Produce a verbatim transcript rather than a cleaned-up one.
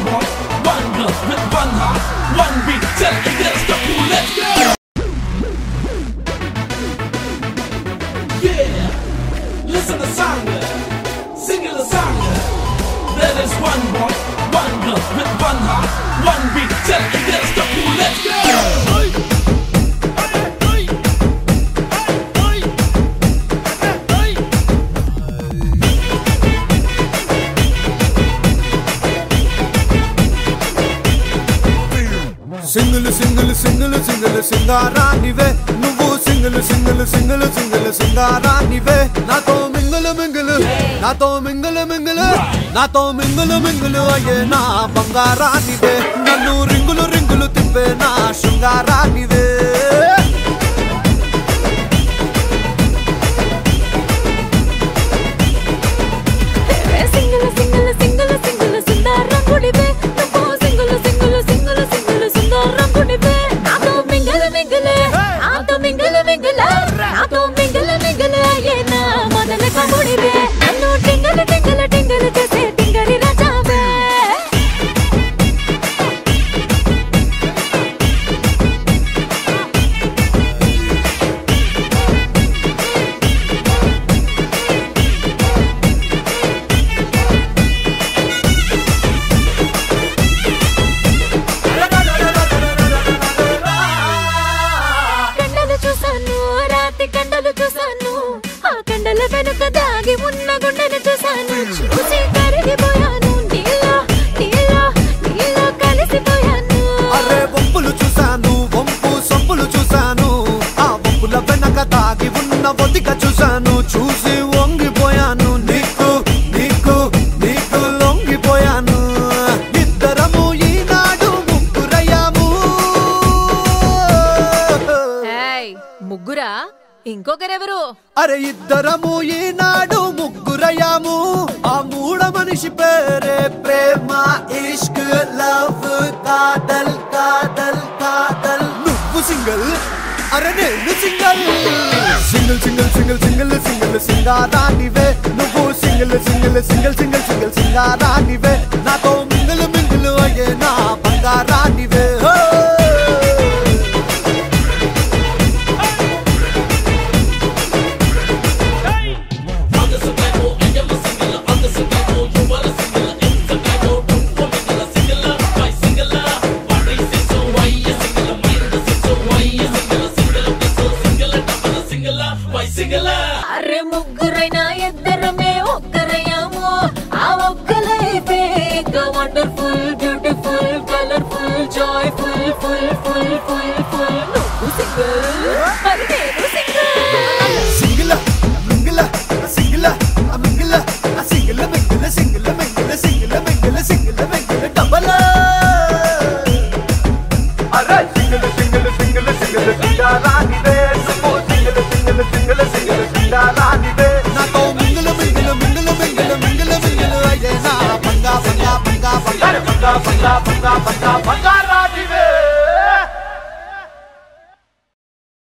boy, one girl with one heart, one beat. Tell me there's the cool. Let's go. Yeah, listen to Sanga, Singilu Singilu. There is one boy, one girl with one heart, one beat. Tell me there's the cool. Let's go. Singilu Singilu Singilu Singilu Singaranive Nuvu Singilu Singilu Singilu Singilu Singaranive Nato Mingilu Mingilu Nato Mingilu Mingilu Nato Mingilu Mingilu Aye na Bangaranive Nannu Ringulu Ringulu Tippe na Shingaranive Singilu Singilu Singilu Singilu Singaranive Nuvu Singilu Singilu Singilu Singilu Singaranive Nato Mingilu Mingilu Nato Mingilu Mingilu Nato Mingilu Mingilu Aye na Modale Kamurive Nannu Tingalu Tingalu Tingalu Jese Tingari Rajave కండలు చూసాను ఆ కండల వెనుక దాగి ఉన్న గుండెను చూసాను చూసి కరిగిపోయాను నీలో నీలో నీలో కలిసిపోయాను అరే వంపులు చూసాను వంపు సొంపులు చూసాను ఆ వంపుల వెనక దాగి ఉన్న ఒదిక చూసాను చూసి వంగిపోయాను నీకు నీకు నీకు లొంగిపోయాను ఇద్దరము ఈనాడు ముగ్గురయ్యాము ముగ్గురా ఇంకొకరెవరు అరే ఇద్దరము ఈనాడు ముగ్గురయ్యాము ఆ మూడ మనిషి పేరే ప్రేమ ఇష్క్ లవ్ కాదల్ కాదల్ కాదల్ నువ్వు సింగిల్ అరే నేను single single single single single single సింగారానివే నువ్వు single single single single single సింగారానివే నాతో మింగిల్ మింగిల్ అయ్యే నా బంగారానివే అరే ముగ్గురైనా ఇద్దరమే ఒక్కరయ్యాము ఆ ఒక్క life wonderful beautiful colourful joyful full full full full నువ్వు సింగిల్ మరి నేను single single single single single single single single single single single single double అరే సింగిల్ సింగిల్ సింగిల్ సింగిల్ సింగారానివే సింగిల్ సింగిల్ సింగిల్ సింగారానివే నాతో mingle mingle mingle mingle mingle mingle అయ్యే నా బంగా బంగా బంగా బంగా బంగా బంగా బంగా బంగా